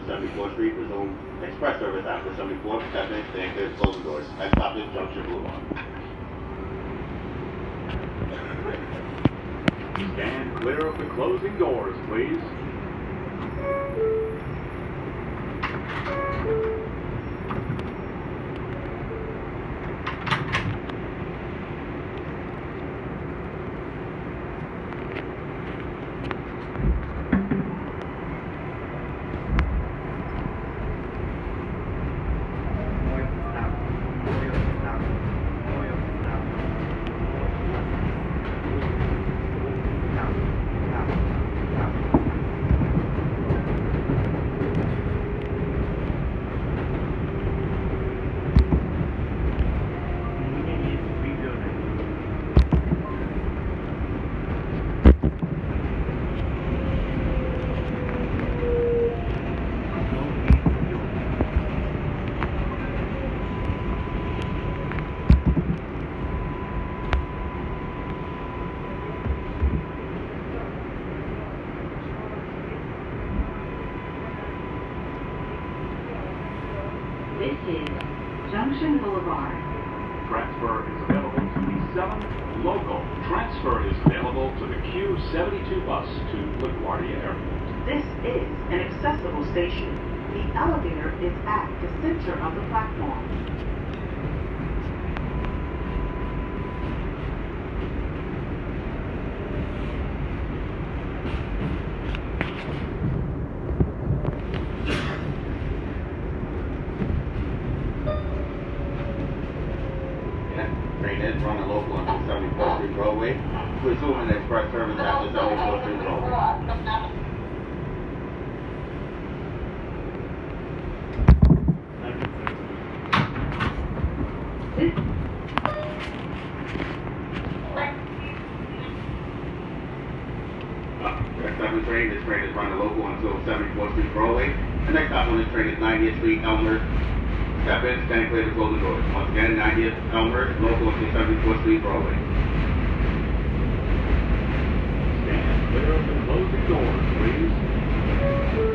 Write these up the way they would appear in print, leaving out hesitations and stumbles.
to 74th Street. Resume express service after 74th. Step in, stand clear, close the doors. Next stop is Junction Boulevard. Stand clear of the closing doors, please. This is Junction Boulevard. Transfer is available to the 7 local. Transfer is available to the Q72 bus to LaGuardia Airport. This is an accessible station. The elevator is at the center of the platform. Train is running local until 74th Street Broadway. Resuming express service after 74th Street Broadway. This train is running local until 74th Street Broadway. The next stop on this train is 90th Street Elmer. Step in, stand clear to close the doors. Once again, 90th Elmer, local until 74th Street Broadway. Stand clear of the closing doors, please.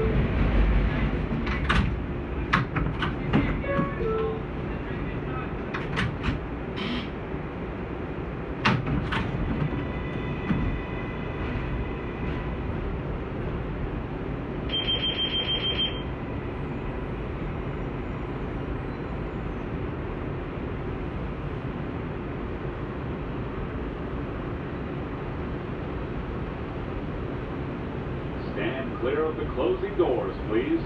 Stand clear of the closing doors, please.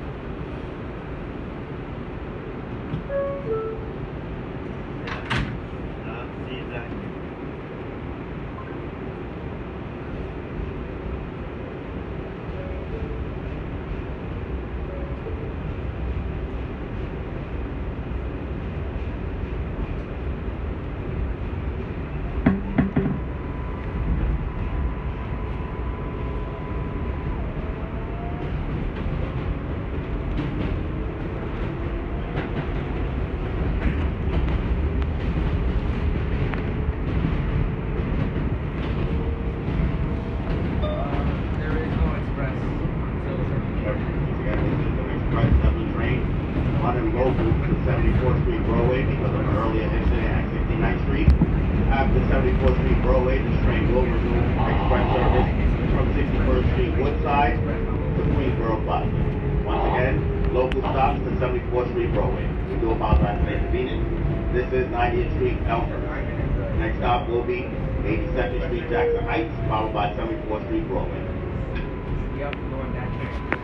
Local to 74th Street Broadway because of an earlier incident at 69th Street. After 74th Street Broadway, this train will resume express service from 61st Street Woodside to Queensboro Plaza. Once again, local stops to 74th Street Broadway. We do apologize for the inconvenience. This is 90th Street Elmer. Next stop will be 82nd Street Jackson Heights, followed by 74th Street Broadway. Yep, going that way.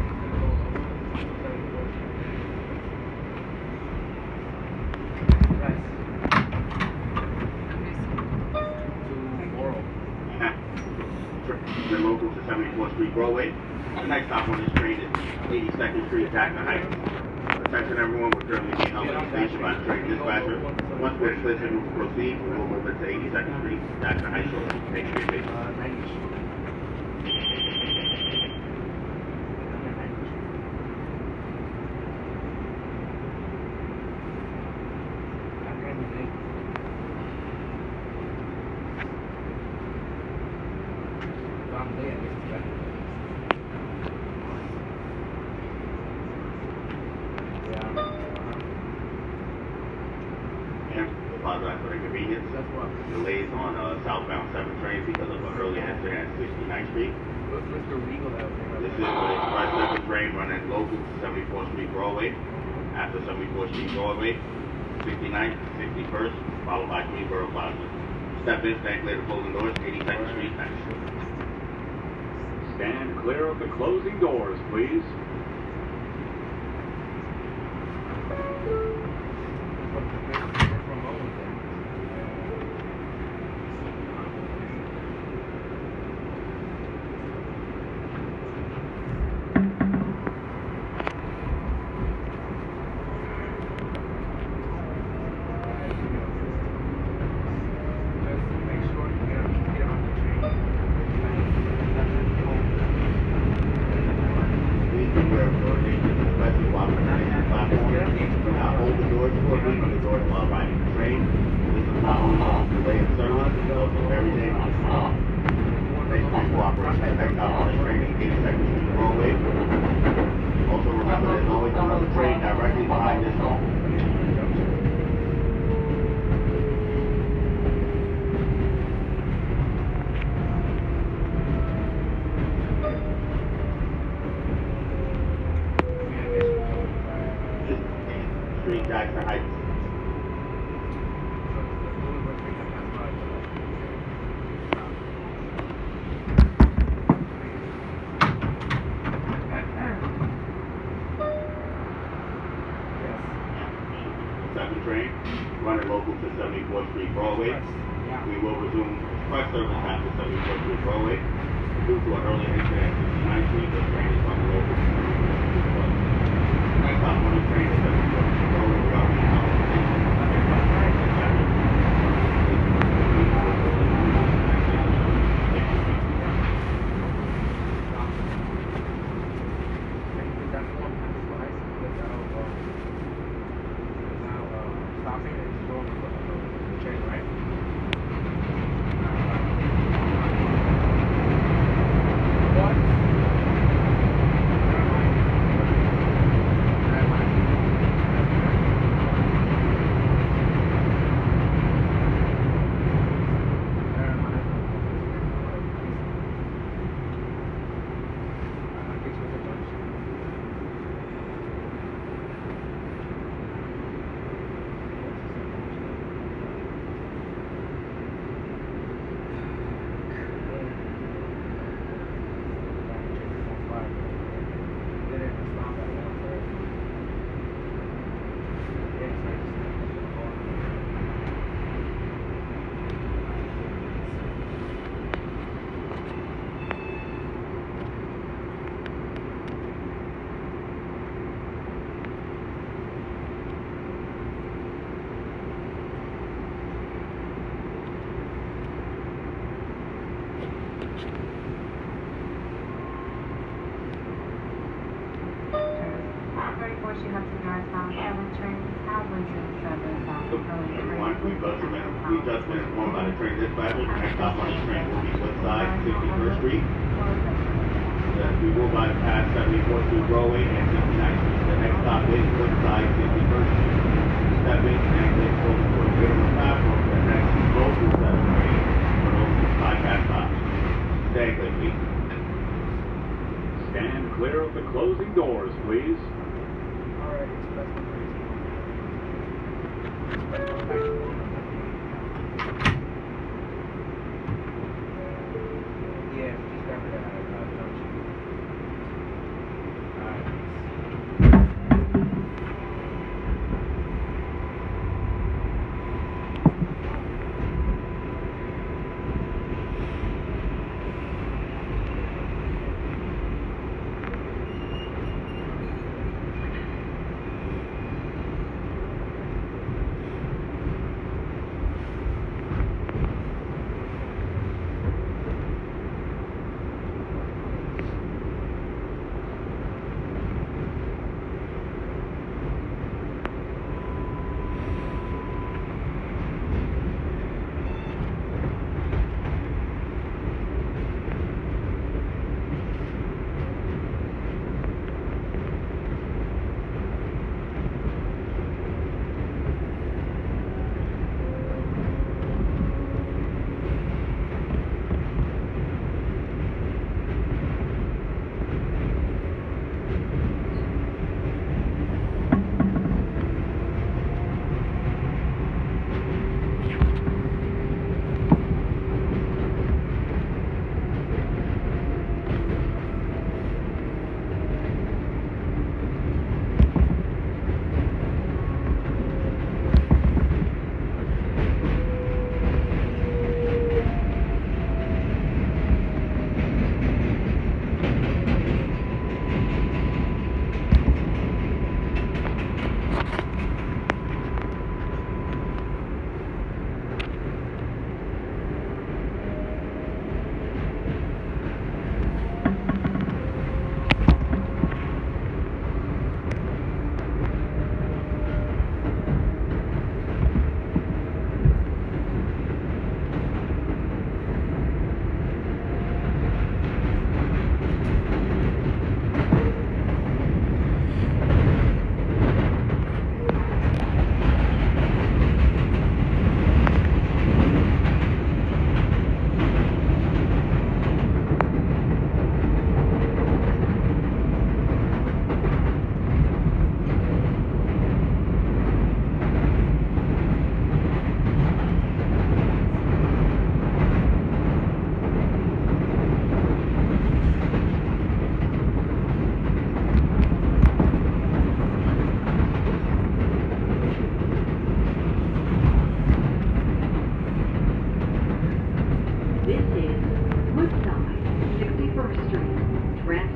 The local to 74th Street Broadway. The next stop on this train is 82nd Street Jackson Heights. Attention everyone, we're currently being held at the station by the train dispatcher. Once we're cleared to proceed, we will move it to 82nd Street Jackson Heights. Thank you for your patience. inconvenience. Delays on southbound 7 train because of an early incident at 69th Street. What's the legal out there? This is an express 7 train running local to 74th Street Broadway. After 74th Street Broadway, 69th, 61st, followed by Queensboro Plaza. Step in, stand clear of the closing doors, 82nd Street, next. Stand clear of the closing doors, please. Train running local to 74th Street Broadway. We will resume express service after 74th Street Broadway. Due to an early incident at 69th Street, the train is running local to 74th Street Broadway. Next stop on the train is 74th Street Broadway. We are in our station. We just been informed by the train dispatcher. The next stop on this train will be Woodside, 61st Street. We will bypass 74th Street Broadway and 69th Street. The next stop is Woodside, 61st Street. Step in and take close to the middle of the platform for the next local 7 train for those bypass stops. Stand clear, please. Stand clear of the closing doors, please. All right,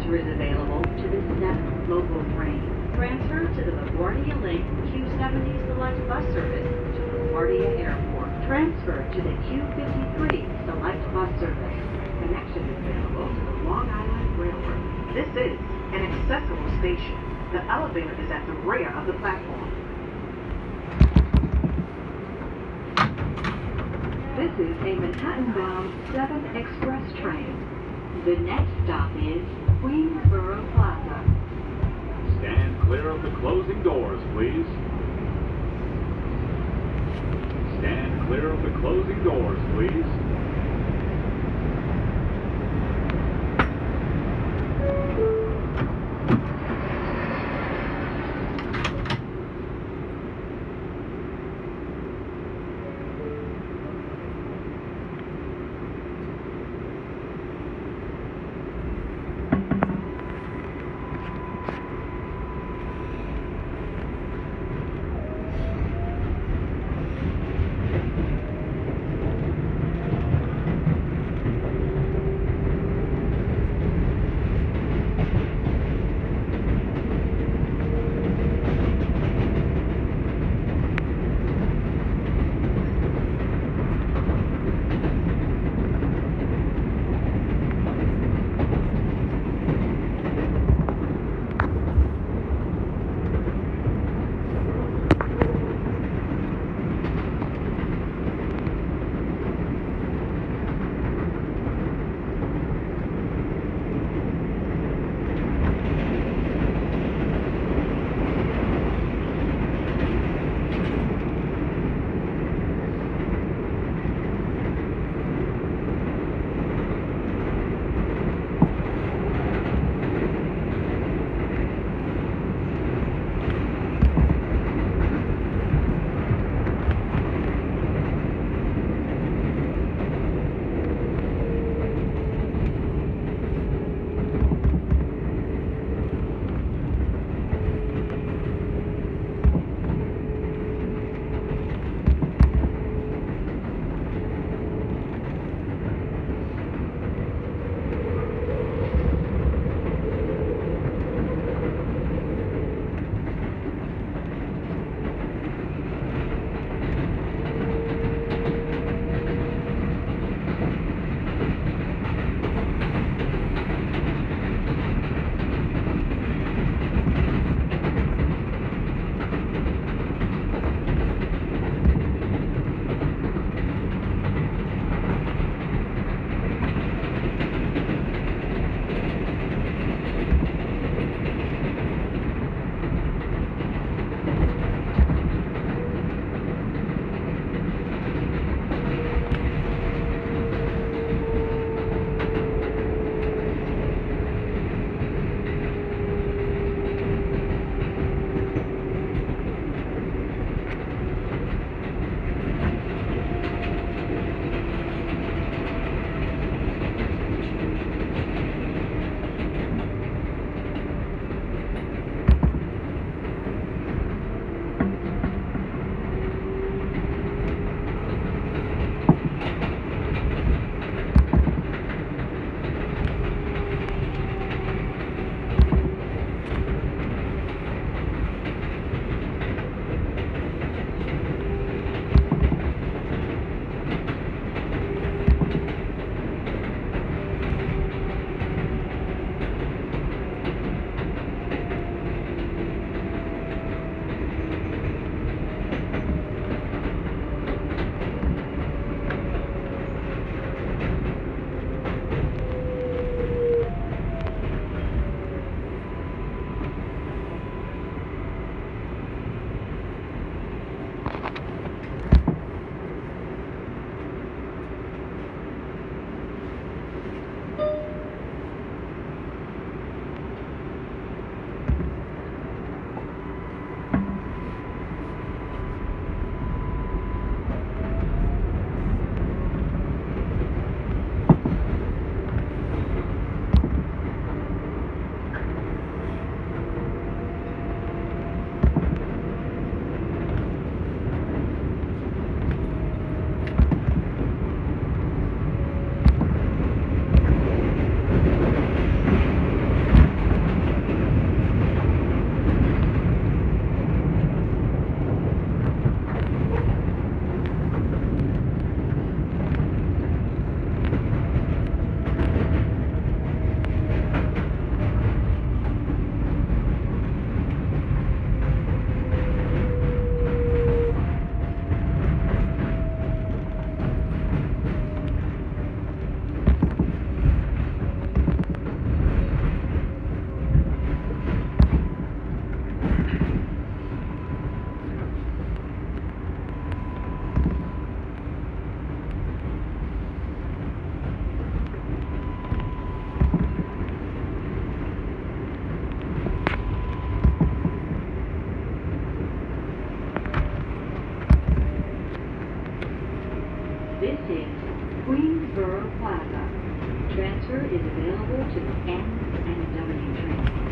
transfer is available to the 7 local trains. Transfer to the LaGuardia Link Q70 Select Bus Service to LaGuardia Airport. Transfer to the Q53 Select Bus Service. Connection is available to the Long Island Railroad. This is an accessible station. The elevator is at the rear of the platform. This is a Manhattan-bound 7 express train. The next stop is Queensboro Plaza. Stand clear of the closing doors, please. Stand clear of the closing doors, please. This is Queensboro Plaza. Transfer is available to the N and W train.